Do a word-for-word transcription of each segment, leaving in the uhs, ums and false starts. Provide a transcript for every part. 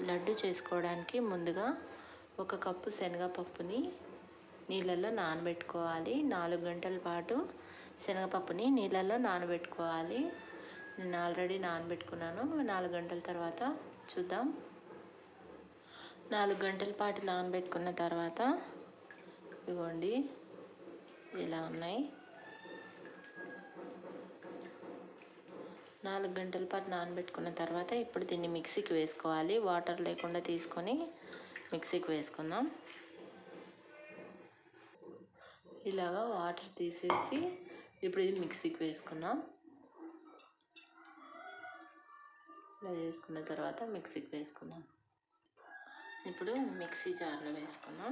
లడ్డు చేసుకోవడానికి ముందుగా ఒక కప్పు శనగపప్పుని నీళ్ళల్లో నానబెట్టుకోవాలి. నాలుగు గంటల పాటు శనగపప్పుని నీళ్ళల్లో నానబెట్టుకోవాలి. నేను ఆల్రెడీ నానబెట్టుకున్నాను. నాలుగు గంటల తర్వాత చూద్దాం. నాలుగు గంటల పాటు నానబెట్టుకున్న తర్వాత ఇదిగోండి ఇలా ఉన్నాయి. నాలుగు గంటల పాటు నానబెట్టుకున్న తర్వాత ఇప్పుడు దీన్ని మిక్సీకి వేసుకోవాలి. వాటర్ లేకుండా తీసుకొని మిక్సీకి వేసుకుందాం. ఇలాగా వాటర్ తీసేసి ఇప్పుడు ఇది మిక్సీకి వేసుకుందాం. ఇలా చేసుకున్న తర్వాత మిక్సీకి వేసుకుందాం. ఇప్పుడు మిక్సీ జార్లో వేసుకుందాం.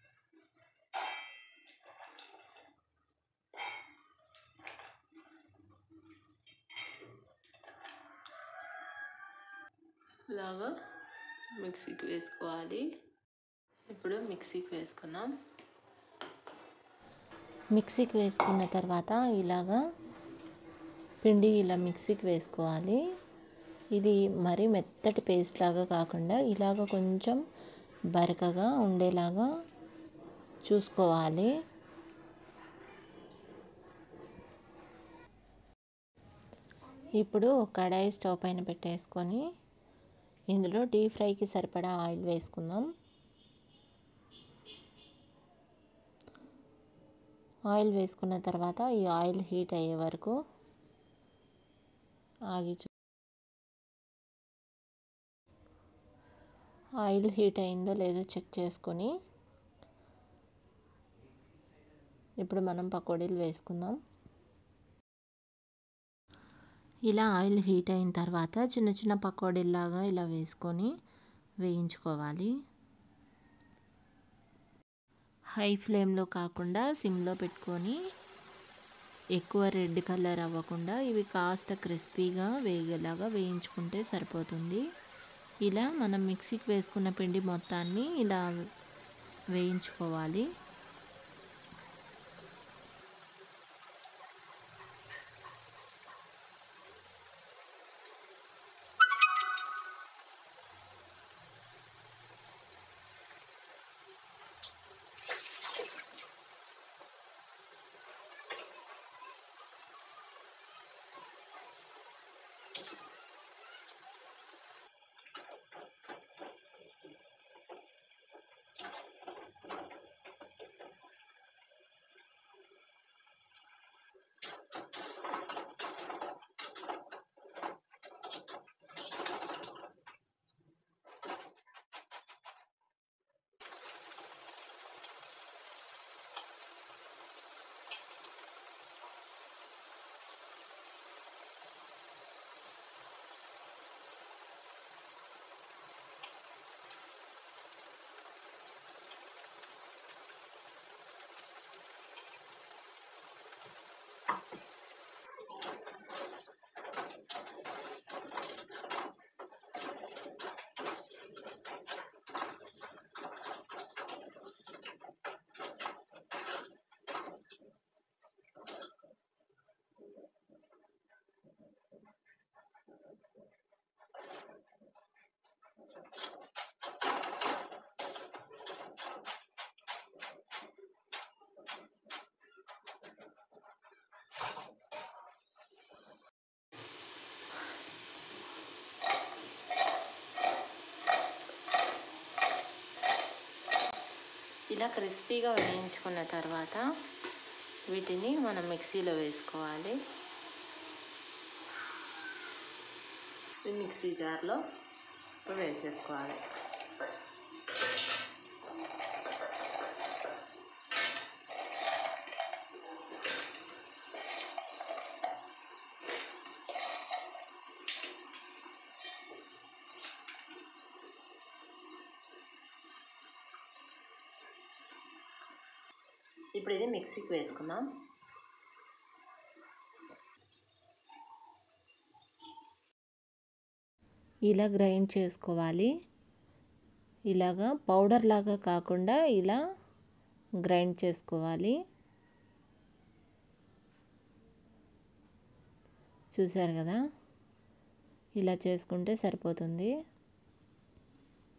ఇలాగా మిక్సీకి వేసుకోవాలి. ఇప్పుడు మిక్సీకి వేసుకుందాం. మిక్సీకి వేసుకున్న తర్వాత ఇలాగా పిండి ఇలా మిక్సీకి వేసుకోవాలి. ఇది మరీ మెత్తటి పేస్ట్ లాగా కాకుండా ఇలాగ కొంచెం బరకగా ఉండేలాగా చూసుకోవాలి. ఇప్పుడు కడాయి స్టవ్ పైన పెట్టేసుకొని ఇందులో డీప్ ఫ్రైకి సరిపడా ఆయిల్ వేసుకుందాం. ఆయిల్ వేసుకున్న తర్వాత ఈ ఆయిల్ హీట్ అయ్యే వరకు ఆగి ఆయిల్ హీట్ అయిందో లేదో చెక్ చేసుకొని ఇప్పుడు మనం పకోడీలు వేసుకుందాం. ఇలా ఆయిల్ హీట్ అయిన తర్వాత చిన్న చిన్న పకోడీలాగా ఇలా వేసుకొని వేయించుకోవాలి. హై ఫ్లేమ్లో కాకుండా సిమ్లో పెట్టుకొని ఎక్కువ రెడ్ కలర్ అవ్వకుండా ఇవి కాస్త క్రిస్పీగా వేగేలాగా వేయించుకుంటే సరిపోతుంది. ఇలా మనం మిక్సీకి వేసుకున్న పిండి మొత్తాన్ని ఇలా వేయించుకోవాలి. ఇలా క్రిస్పీగా వేయించుకున్న తర్వాత వీటిని మనం మిక్సీలో వేసుకోవాలి. మిక్సీ జార్లో ఇప్పుడు వేసేసుకోవాలి. ఇప్పుడు ఇది మిక్సీకి వేసుకుందాం. ఇలా గ్రైండ్ చేసుకోవాలి. ఇలాగా పౌడర్ లాగా కాకుండా ఇలా గ్రైండ్ చేసుకోవాలి. చూసారు కదా, ఇలా చేసుకుంటే సరిపోతుంది.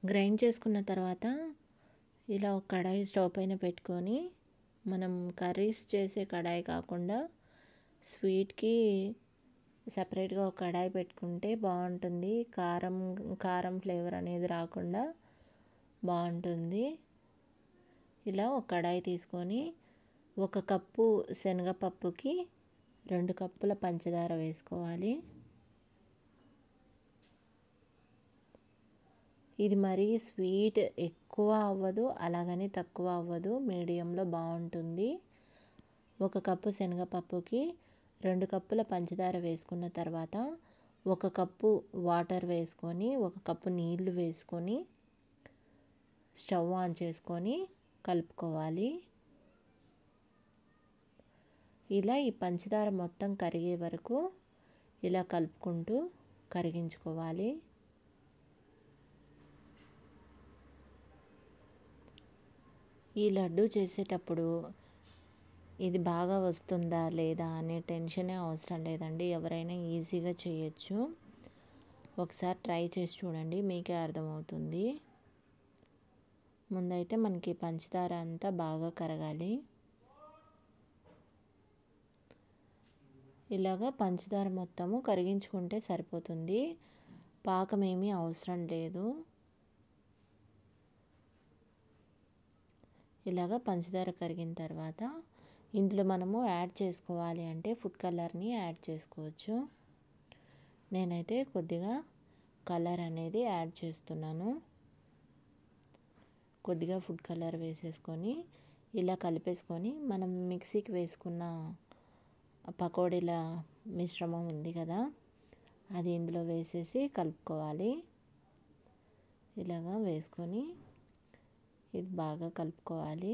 గ్రైండ్ చేసుకున్న తర్వాత ఇలా ఒక కడాయి స్టవ్ పైన పెట్టుకొని, మనం కర్రీస్ చేసే కడాయి కాకుండా స్వీట్కి సపరేట్గా ఒక కడాయి పెట్టుకుంటే బాగుంటుంది. కారం కారం ఫ్లేవర్ అనేది రాకుండా బాగుంటుంది. ఇలా ఒక కడాయి తీసుకొని ఒక కప్పు శనగపప్పుకి రెండు కప్పుల పంచదార వేసుకోవాలి. ఇది మరీ స్వీట్ ఎక్కువ అవ్వదు, అలాగని తక్కువ అవ్వదు, మీడియంలో బాగుంటుంది. ఒక కప్పు శనగపప్పుకి రెండు కప్పుల పంచదార వేసుకున్న తర్వాత ఒక కప్పు వాటర్ వేసుకొని, ఒక కప్పు నీళ్లు వేసుకొని స్టవ్ ఆన్ చేసుకొని కలుపుకోవాలి. ఇలా ఈ పంచదార మొత్తం కరిగే వరకు ఇలా కలుపుకుంటూ కరిగించుకోవాలి. ఈ లడ్డు చేసేటప్పుడు ఇది బాగా వస్తుందా లేదా అనే టెన్షనే అవసరం లేదండి. ఎవరైనా ఈజీగా చేయొచ్చు. ఒకసారి ట్రై చేసి చూడండి, మీకే అర్థమవుతుంది. ముందైతే మనకి పంచదార అంతా బాగా కరగాలి. ఇలాగా పంచదార మొత్తము కరిగించుకుంటే సరిపోతుంది. పాకం ఏమీ అవసరం లేదు. ఇలాగ పంచదార కరిగిన తర్వాత ఇందులో మనము యాడ్ చేసుకోవాలి అంటే ఫుడ్ కలర్ని యాడ్ చేసుకోవచ్చు. నేనైతే కొద్దిగా కలర్ అనేది యాడ్ చేస్తున్నాను. కొద్దిగా ఫుడ్ కలర్ వేసేసుకొని ఇలా కలిపేసుకొని మనం మిక్సీకి వేసుకున్న పకోడీల మిశ్రమం ఉంది కదా, అది ఇందులో వేసేసి కలుపుకోవాలి. ఇలాగా వేసుకొని ఇది బాగా కలుపుకోవాలి.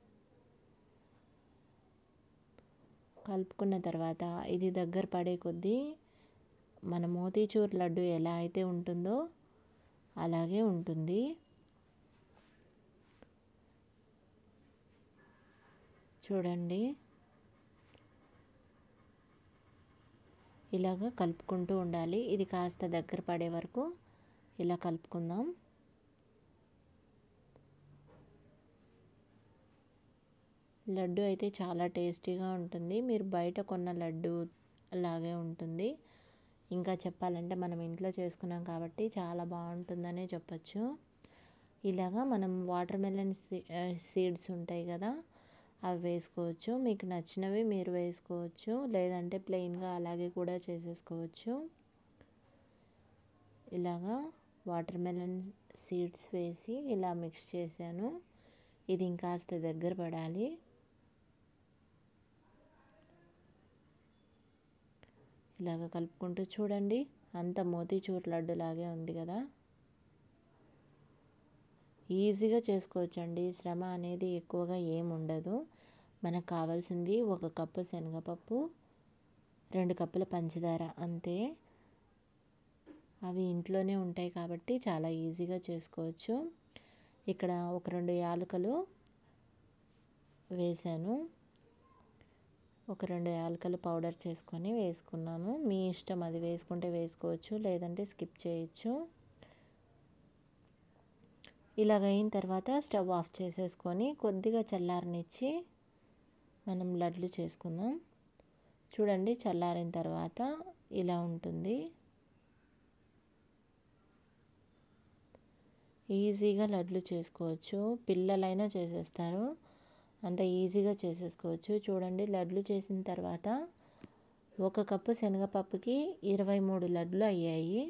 కలుపుకున్న తర్వాత ఇది దగ్గర పడే కొద్దీ మన మోతీచూర్ లడ్డు ఎలా అయితే ఉంటుందో అలాగే ఉంటుంది. చూడండి, ఇలాగ కలుపుకుంటూ ఉండాలి. ఇది కాస్త దగ్గర పడే వరకు ఇలా కలుపుకుందాం. లడ్డు అయితే చాలా టేస్టీగా ఉంటుంది. మీరు బయట కొన్న లడ్డు అలాగే ఉంటుంది. ఇంకా చెప్పాలంటే మనం ఇంట్లో చేసుకున్నాం కాబట్టి చాలా బాగుంటుందనే చెప్పచ్చు. ఇలాగా మనం వాటర్ మెలన్ సీడ్స్ ఉంటాయి కదా, అవి వేసుకోవచ్చు. మీకు నచ్చినవి మీరు వేసుకోవచ్చు, లేదంటే ప్లెయిన్గా అలాగే కూడా చేసేసుకోవచ్చు. ఇలాగా వాటర్ మెలన్ సీడ్స్ వేసి ఇలా మిక్స్ చేశాను. ఇది ఇంకాస్త దగ్గర పడాలి. ఇలాగ కలుపుకుంటూ చూడండి, అంత మోతీచూర్ లడ్డు లాగే ఉంది కదా. ఈజీగా చేసుకోవచ్చండి, శ్రమ అనేది ఎక్కువగా ఏముండదు. మనకు కావాల్సింది ఒక కప్పు శనగపప్పు, రెండు కప్పుల పంచదార అంతే. అవి ఇంట్లోనే ఉంటాయి కాబట్టి చాలా ఈజీగా చేసుకోవచ్చు. ఇక్కడ ఒక రెండు యాలకులు వేసాను. ఒక రెండు యాలకులు పౌడర్ చేసుకొని వేసుకున్నాను. మీ ఇష్టం, అది వేసుకుంటే వేసుకోవచ్చు, లేదంటే స్కిప్ చేయొచ్చు. ఇలాగ అయిన తర్వాత స్టవ్ ఆఫ్ చేసేసుకొని కొద్దిగా చల్లారనిచ్చి మనం లడ్లు చేసుకుందాం. చూడండి, చల్లారిన తర్వాత ఇలా ఉంటుంది. ఈజీగా లడ్లు చేసుకోవచ్చు, పిల్లలైనా చేసేస్తారు, అంత ఈజీగా చేసేసుకోవచ్చు. చూడండి, లడ్లు చేసిన తర్వాత ఒక కప్పు శనగపప్పుకి ఇరవై మూడు లడ్లు అయ్యాయి.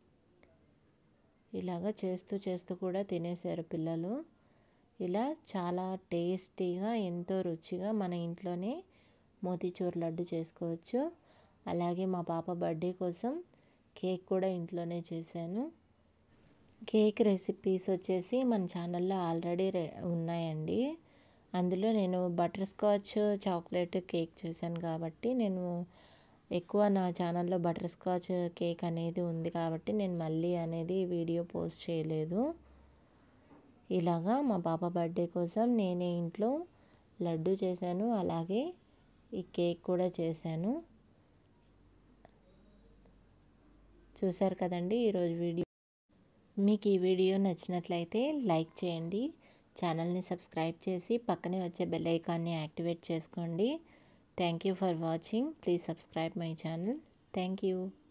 ఇలాగ చేస్తూ చేస్తూ కూడా తినేసారు పిల్లలు. ఇలా చాలా టేస్టీగా, ఎంతో రుచిగా మన ఇంట్లోనే మోతీచూర్ లడ్డు చేసుకోవచ్చు. అలాగే మా పాప బర్త్డే కోసం కేక్ కూడా ఇంట్లోనే చేశాను. కేక్ రెసిపీస్ వచ్చేసి మన ఛానల్లో ఆల్రెడీ ఉన్నాయండి. అందులో నేను బటర్ స్కాచ్ చాక్లెట్ కేక్ చేశాను కాబట్టి, నేను ఎక్కువ నా ఛానల్లో బటర్ స్కాచ్ కేక్ అనేది ఉంది కాబట్టి నేను మళ్ళీ అనేది వీడియో పోస్ట్ చేయలేదు. ఇలాగా మా పాప బర్త్డే కోసం నేనే ఇంట్లో లడ్డు చేశాను, అలాగే ఈ కేక్ కూడా చేశాను. చూసారు కదండి ఈరోజు వీడియో. మీకు ఈ వీడియో నచ్చినట్లయితే లైక్ చేయండి, ఛానల్ని సబ్స్క్రైబ్ చేసి పక్కనే వచ్చే బెల్ ఐకాన్ని యాక్టివేట్ చేసుకోండి. Thank you for watching. Please subscribe my channel. Thank you.